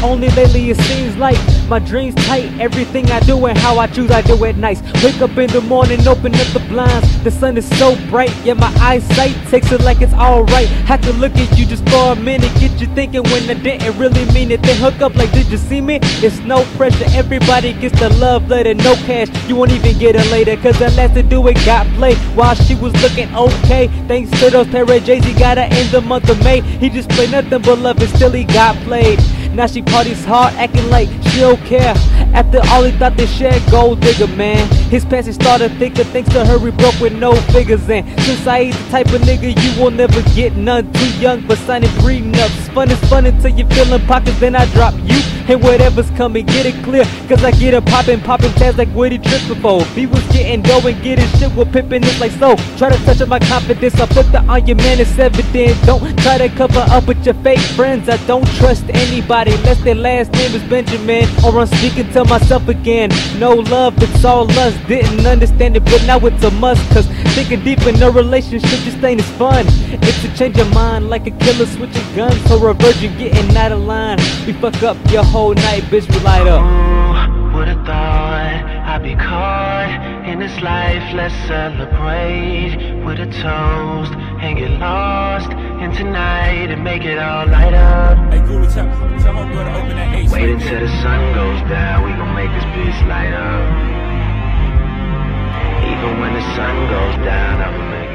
Only lately it seems like my dreams tight. Everything I do and how I choose, I do it nice. Wake up in the morning, open up the blinds. The sun is so bright, yeah, my eyesight takes it like it's alright. Have to look at you just for a minute, get you thinking when I didn't really mean it. Then hook up like, did you see me? It's no pressure, everybody gets the love letter, no cash. You won't even get it later, cause the last to do it got played while she was looking okay. Thanks to those Terry Jay-Z got her in the month of May. He just played nothing but love and still he got played. Now she parties hard, acting like she don't care. After all he thought they shared, gold digger, man. His passage started thicker, thanks to her he broke with no figures. And since I ain't the type of nigga you will never get none. Too young but signing prenups. Fun is fun until you feelin' pockets, then I drop you. And whatever's coming, get it clear, cause I get it poppin' tags like Woody Triple. He was getting dough and getting shit with pimpin' it like so. Try to touch up my confidence, I put that on your man, it's evident. Don't try to cover up with your fake friends. I don't trust anybody unless their last name is Benjamin. Or I'm speaking to myself again. No love, it's all lust. Didn't understand it, but now it's a must. Cause thinking deep in a relationship just ain't as fun. It's a change of mind, like a killer switching guns or a virgin getting out of line. We fuck up your whole night, bitch, we light up. Who would've thought I'd be caught in this life? Let's celebrate with a toast and get lost in tonight and make it all light up. Hey, cool, tell my girl to open that ace. Wait until the sun goes down, we gon' make this bitch light up. Even when the sun goes down, I'ma make